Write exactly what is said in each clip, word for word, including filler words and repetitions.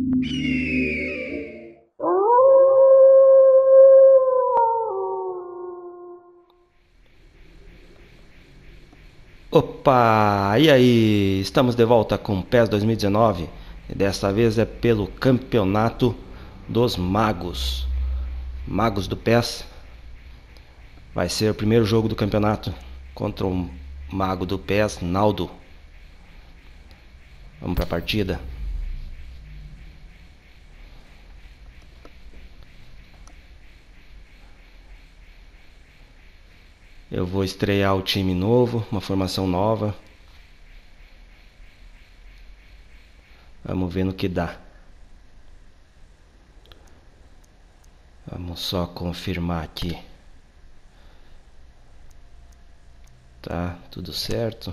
Opa, e aí? Estamos de volta com P E S dois mil e dezenove e desta vez é pelo Campeonato dos Magos. Magos do P E S. Vai ser o primeiro jogo do campeonato contra o mago do P E S, Naldo. Vamos para a partida. Eu vou estrear o time novo, uma formação nova. Vamos ver no que dá. Vamos só confirmar aqui. Tá, tudo certo.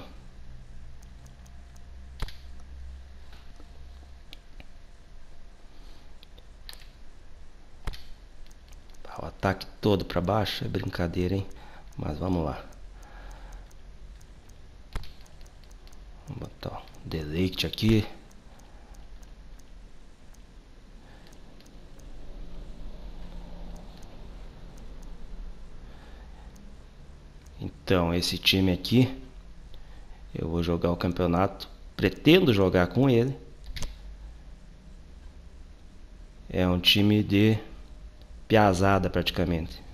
O ataque todo para baixo é brincadeira, hein? Mas vamos lá. Vou botar o delete aqui. Então, esse time aqui, eu vou jogar o campeonato. Pretendo jogar com ele. É um time de piazada praticamente.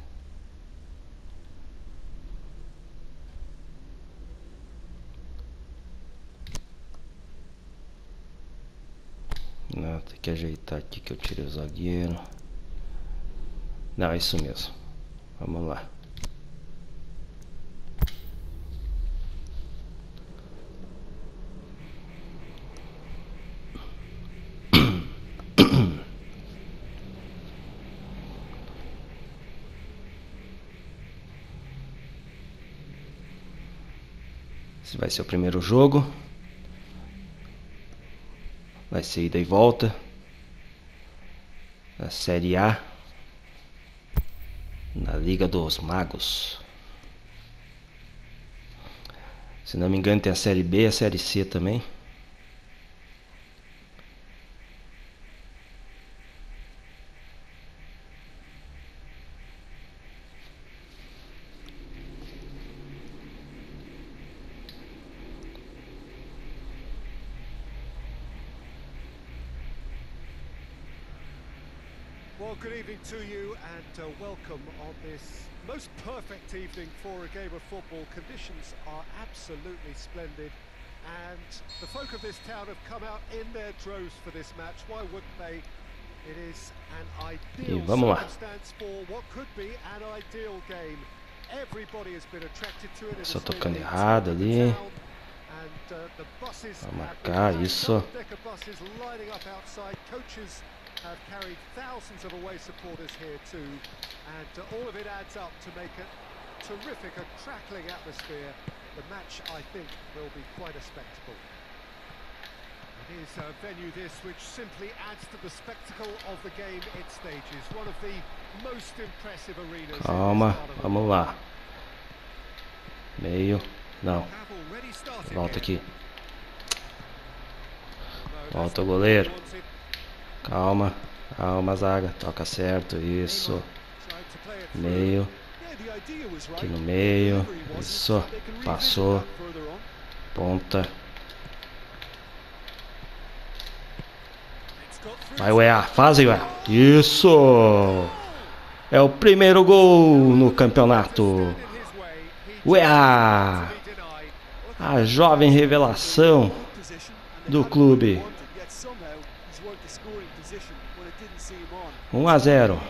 Não, tem que ajeitar aqui que eu tirei o zagueiro. Não, é isso mesmo. Vamos lá. Esse vai ser o primeiro jogo. Vai ser ida e volta da Série A na Liga dos Magos. Se não me engano tem a Série B e a Série C também. Well, good evening to you and uh, welcome on this most perfect evening for a game of football. Conditions are absolutely splendid and the folk of this town have come out in their droves for this match. Why wouldn't they? It is an ideal circumstance for what could be an ideal game. Everybody has been attracted to it. Só tocando errado ali. Vai marcar isso. Have carried thousands of away supporters here too, and uh, all of it adds up to make a terrific, a crackling atmosphere. The match, I think, will be quite a spectacle. It is a venue this which simply adds to the spectacle of the game it stages. One of the most impressive arenas. Calma, vamos lá. Meio, não. Volta aqui. Volta o goleiro. Calma, calma, zaga, toca certo, isso, meio, aqui no meio, isso, passou, ponta, vai U E A, faz U E A, isso, é o primeiro gol no campeonato, U E A, a jovem revelação do clube. um a zero.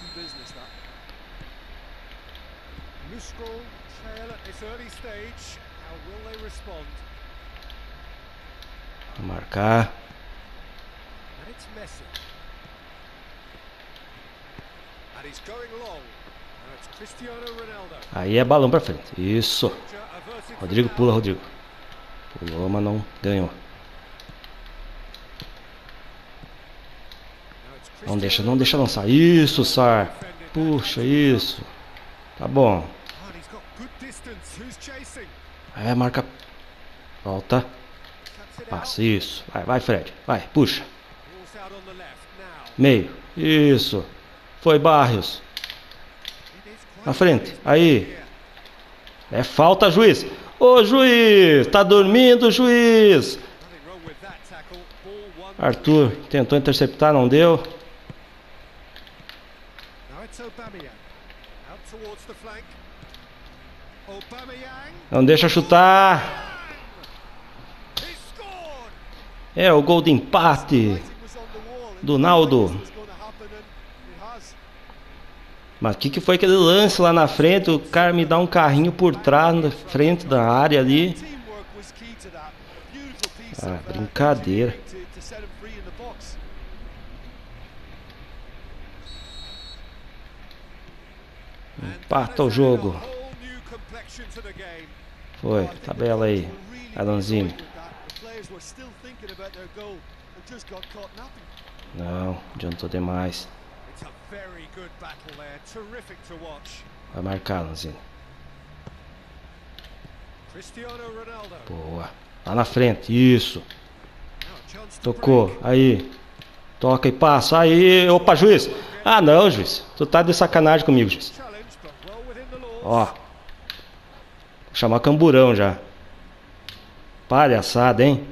Vou marcar. Aí é balão pra frente. Isso. Rodrigo pula, Rodrigo. Pulou, mas não ganhou. Não deixa, não deixa lançar. Isso, Sar. Puxa, isso. Tá bom. É, marca. Volta. Passa, isso. Vai, vai, Fred. Vai, puxa. Meio. Isso. Foi Barrios. Na frente. Aí. É falta, juiz. Ô, juiz. Tá dormindo, juiz. Arthur tentou interceptar, não deu. Não deixa chutar. É o gol de empate do Naldo. Mas o que, que foi aquele lance lá na frente? O cara me dá um carrinho por trás, na frente da área ali. Ah, brincadeira. Empata o jogo. Foi, tabela aí, Alanzini. Não, adiantou demais. Vai marcar, Alanzini. Boa. Lá na frente, isso. Tocou, aí. Toca e passa, aí. Opa, juiz. Ah, não, juiz. Tu tá de sacanagem comigo, juiz. Ó. Vou chamar camburão já. Palhaçada, hein?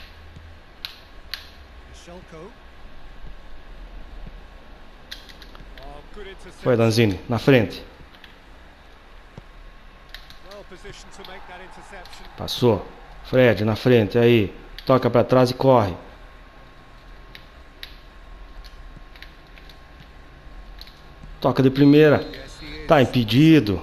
Foi, Lanzini, na frente. Passou. Fred, na frente, aí. Toca pra trás e corre. Toca de primeira. Tá impedido.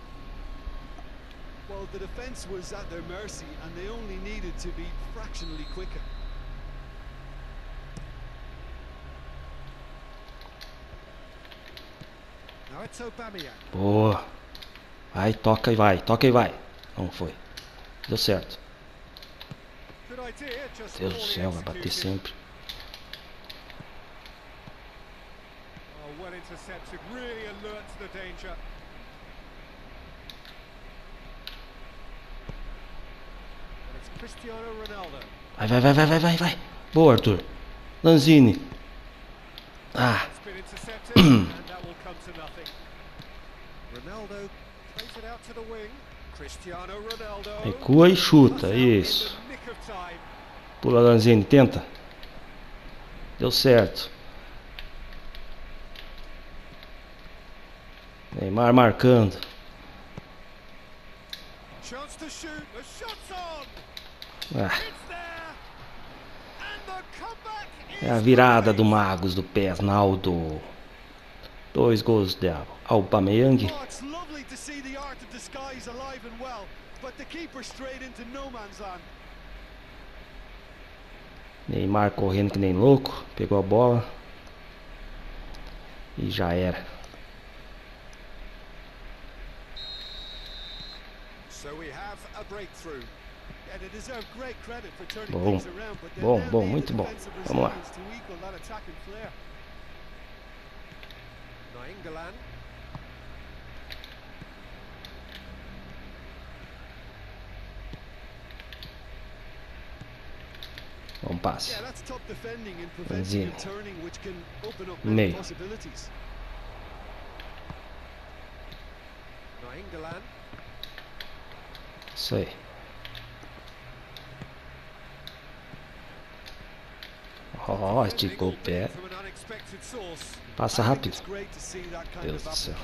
Boa. Vai, toca e vai. Toca e vai. Não foi. Deu certo. Deus do céu, vai bater sempre. Vai, vai, vai, vai, vai, vai, vai. Boa, Arthur. Lanzini. Ah. Recua e chuta, isso. Pula, Lanzini, tenta. Deu certo. Neymar marcando. Ah. É a virada do Magos do P E S, Naldo. Dois gols de Aubameyang. Neymar correndo que nem louco. Pegou a bola. E já era. Bom, bom, bom, muito bom. Vamos lá. Bom passe. Lanzini. Meio. Isso aí. Ó, oh, esticou o pé. Passa rápido. Deus do céu.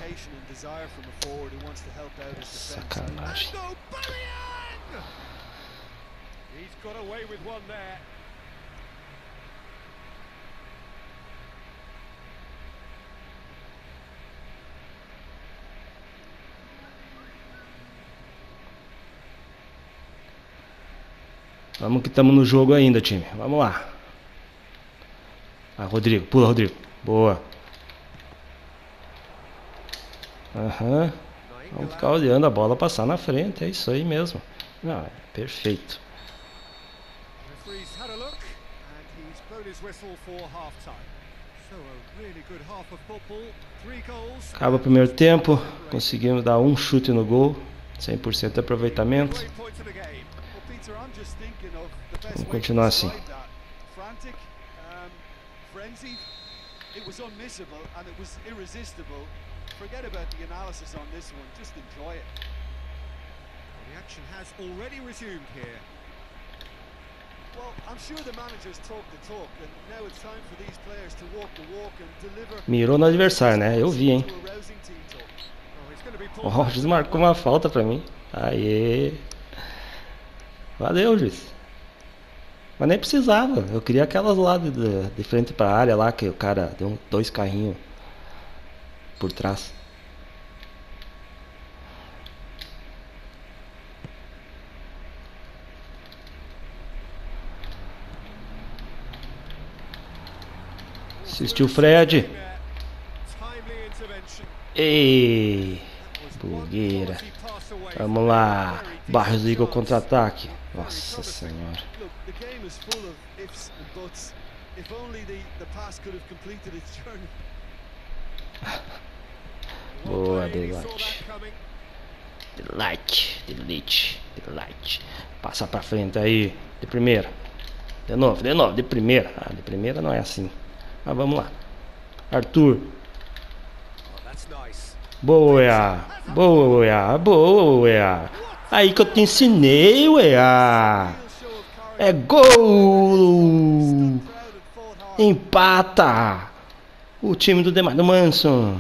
Sacanagem. Vamos que estamos no jogo ainda, time. Vamos lá. Ah, Rodrigo. Pula, Rodrigo. Boa. Aham. Uhum. Vamos ficar olhando a bola passar na frente. É isso aí mesmo. Não, é perfeito. Acaba o primeiro tempo. Conseguimos dar um chute no gol. cem por cento de aproveitamento. Vamos continuar assim. frenzied. It was unmissable and it was irresistible. Forget about the analysis on this one, just enjoy it. Well, the action has already resumed here. Well, I'm sure the managers talk the talk, and now it's time for these players to walk the walk and deliver. Mirou no adversário, né? Eu vi, hein? Ó, o juiz marcou uma falta pra mim. Aê! Valeu, juiz. Mas nem precisava. Eu queria aquelas lá de, de frente pra área lá, que o cara deu um, dois carrinhos por trás. Assistiu o Fred. Ei, bugueira. Vamos lá. Barros liga o contra-ataque. Nossa senhora. Boa, Delight. Delight, Delight, Delight. Passa pra frente aí. De primeira. De novo, de novo, de primeira. Ah, de primeira não é assim. Mas vamos lá. Arthur. Boa. Boa. Boa. Aí que eu te ensinei, ué. É gol. Empata. O time do Demar do Manson.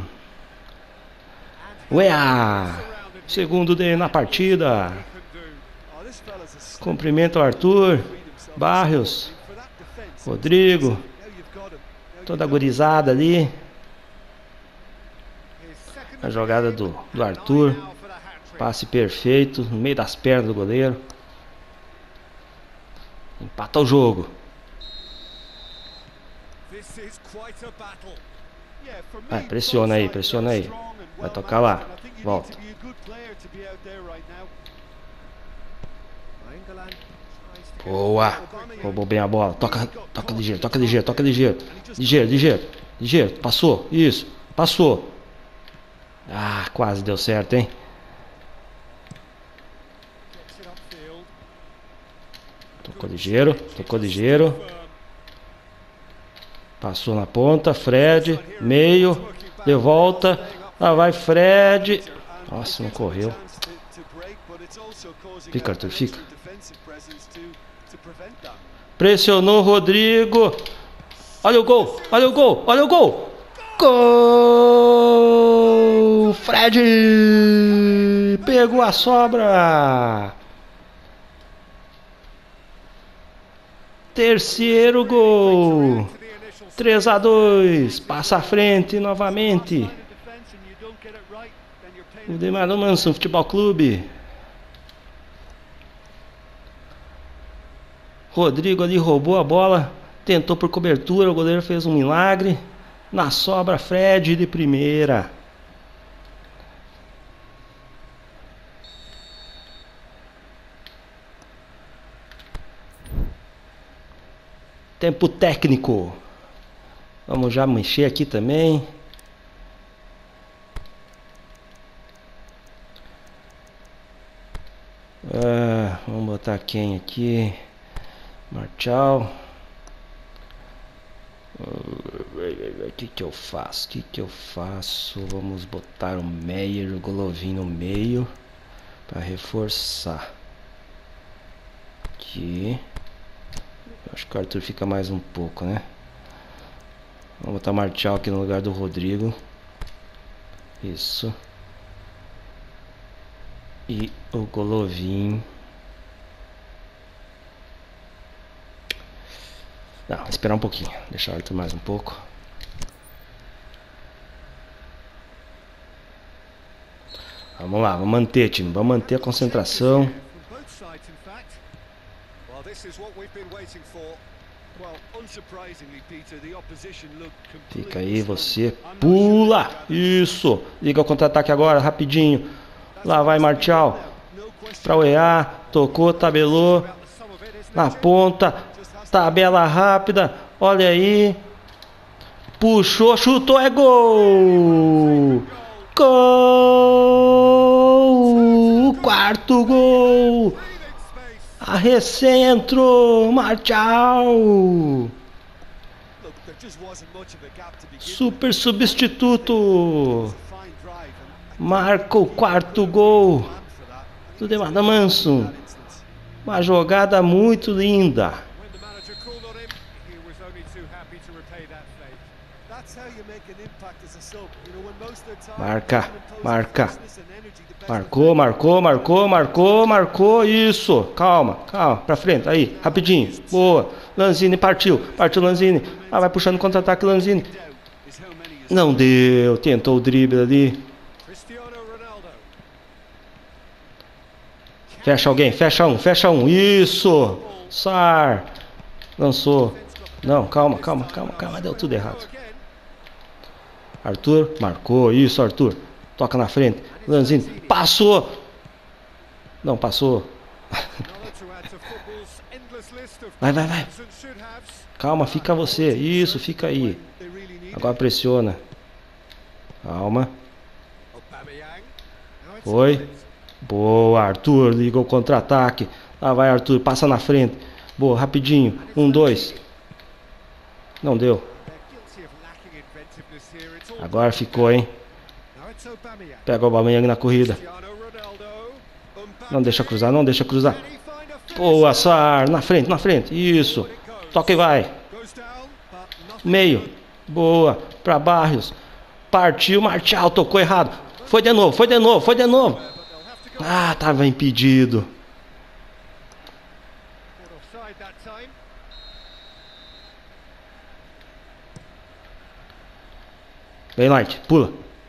Ué. Segundo dele na partida. Cumprimento ao Arthur. Barros. Rodrigo. Toda a gurizada ali. A jogada do, do Arthur. Passe perfeito no meio das pernas do goleiro. Empata o jogo. Vai, pressiona aí, pressiona aí. Vai tocar lá. Volta. Boa. Roubou bem a bola. Toca, toca ligeiro, toca ligeiro, toca ligeiro. Ligeiro, ligeiro, ligeiro. Passou. Isso. Passou. Ah, quase deu certo, hein? Tocou ligeiro, tocou ligeiro. Passou na ponta. Fred. Meio. De volta. Lá vai Fred. Nossa, não correu. Fica, Arthur, fica. Pressionou o Rodrigo. Olha o gol, olha o gol, olha o gol. Gol! Fred! Pegou a sobra. Terceiro gol. três a dois. Passa à frente novamente. O Demar do Manson Futebol Clube. Rodrigo ali roubou a bola. Tentou por cobertura. O goleiro fez um milagre. Na sobra, Fred de primeira. Tempo técnico. Vamos já mexer aqui também. Ah, vamos botar quem aqui? Marchal. O que que eu faço? O que que eu faço? Vamos botar o Meyer e o Golovin no meio para reforçar. Aqui. Acho que o Arthur fica mais um pouco, né? Vamos botar o Marchal aqui no lugar do Rodrigo. Isso. E o Golovin. Não, vou esperar um pouquinho. Deixar o Arthur mais um pouco. Vamos lá, vamos manter, time. Vamos manter a concentração. Fica aí, você. Pula! Isso! Liga o contra-ataque agora, rapidinho. Lá vai Marchal. Pra o E A. Tocou, tabelou. Na ponta. Tabela rápida. Olha aí. Puxou, chutou, é gol! Gol! Quarto gol! A recém entrou, Marchal! Super substituto. Marca o quarto gol do Demar Manson. Uma jogada muito linda. Marca, marca. Marcou, marcou, marcou, marcou, marcou. Isso. Calma, calma. Pra frente, aí, rapidinho. Boa. Lanzini partiu. Partiu Lanzini. Ah, vai puxando contra-ataque Lanzini. Não deu. Tentou o drible ali. Fecha alguém, fecha um, fecha um. Isso. Sar. Lançou. Não, calma, calma, calma, calma. Deu tudo errado. Arthur, marcou. Isso, Arthur. Toca na frente. Lanzini. Passou. Não, passou. Vai, vai, vai. Calma, fica você. Isso, fica aí. Agora pressiona. Calma. Foi. Boa, Arthur. Ligou o contra-ataque. Lá vai, Arthur. Passa na frente. Boa, rapidinho. Um, dois. Não deu. Agora ficou, hein? Pega o Aubameyang na corrida. Não deixa cruzar, não deixa cruzar. Boa, Sar. Na frente, na frente. Isso. Toca e vai. Meio. Boa. Pra Barrios. Partiu, Martial. Tocou errado. Foi de novo, foi de novo, foi de novo. Ah, tava impedido. Vem, Light, pula.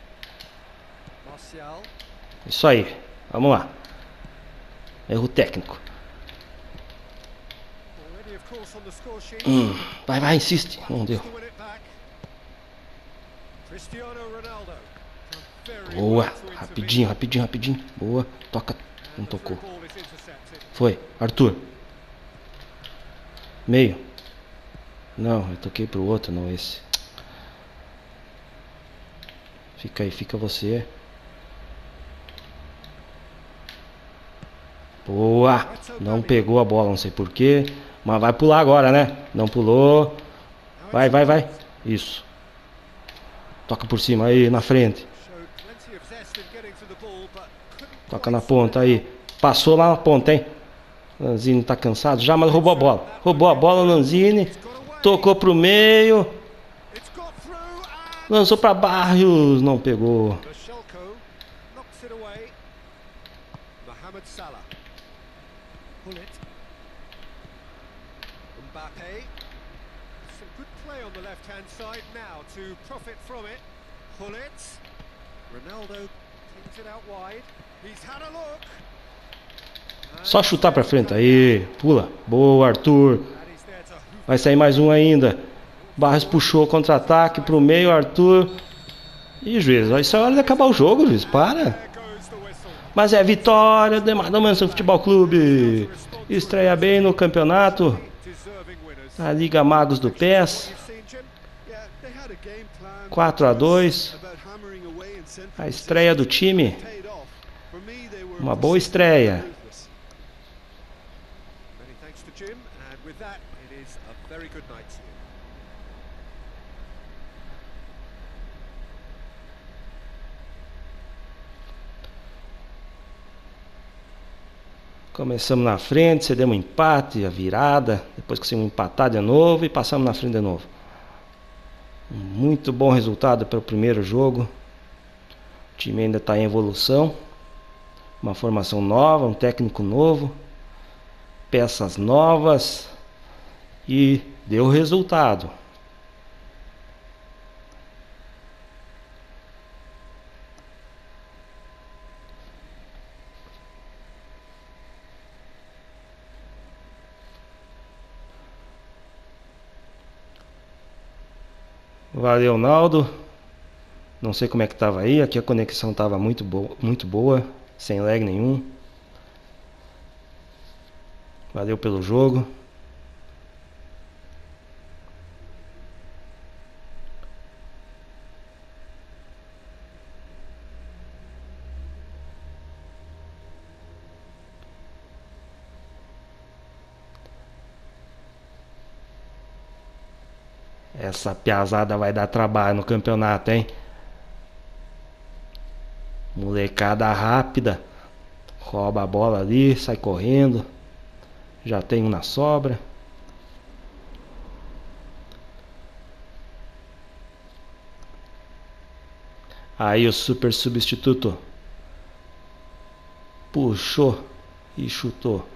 Isso aí. Vamos lá. Erro técnico. Hum, vai, vai, insiste. Não deu. Boa. Rapidinho, rapidinho, rapidinho. Boa. Toca. Não tocou. Foi. Arthur. Meio. Não, eu toquei pro outro, não esse. Fica aí, fica você. Boa. Não pegou a bola, não sei porquê. Mas vai pular agora, né? Não pulou. Vai, vai, vai. Isso. Toca por cima aí, na frente. Toca na ponta aí. Passou lá na ponta, hein? Lanzini tá cansado já, mas roubou a bola. Roubou a bola, Lanzini. Tocou pro meio. Lançou pra Barrios. Não pegou. Só chutar pra frente aí. Pula. Boa, Arthur. Vai sair mais um ainda. Barrios puxou contra-ataque pro meio, Arthur. Ih, juiz, isso é hora de acabar o jogo, juiz. Para. Mas é vitória do Demar Manson Futebol Clube. Estreia bem no campeonato. A Liga Magos do P E S. quatro a dois. A estreia do time. Uma boa estreia. Começamos na frente, cedemos um empate, a virada, depois conseguimos empatar de novo e passamos na frente de novo. Muito bom resultado pelo primeiro jogo. O time ainda está em evolução. Uma formação nova, um técnico novo, peças novas e deu resultado. Valeu, Naldo. Não sei como é que estava aí. Aqui a conexão estava muito boa, muito boa, sem lag nenhum. Valeu pelo jogo. Essa piazada vai dar trabalho no campeonato, hein? Molecada rápida. Rouba a bola ali, sai correndo. Já tem um na sobra. Aí o super substituto puxou e chutou.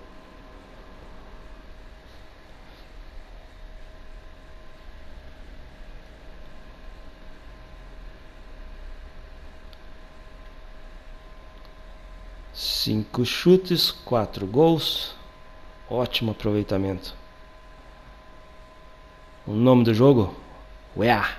Cinco chutes, quatro gols. Ótimo aproveitamento. O nome do jogo? Ué.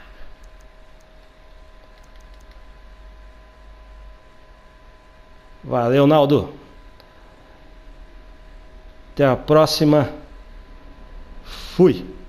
Valeu, Naldo. Até a próxima. Fui.